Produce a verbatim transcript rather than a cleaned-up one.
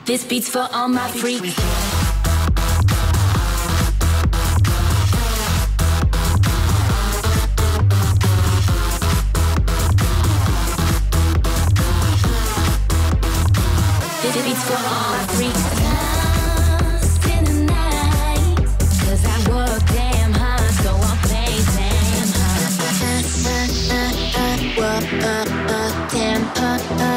This beat's for all my freaks. This beat's for all my freaks. Lost in the night, 'cause I work damn hard, so I play damn hard. Uh, uh, uh, uh, work, uh, uh, damn hard. Uh,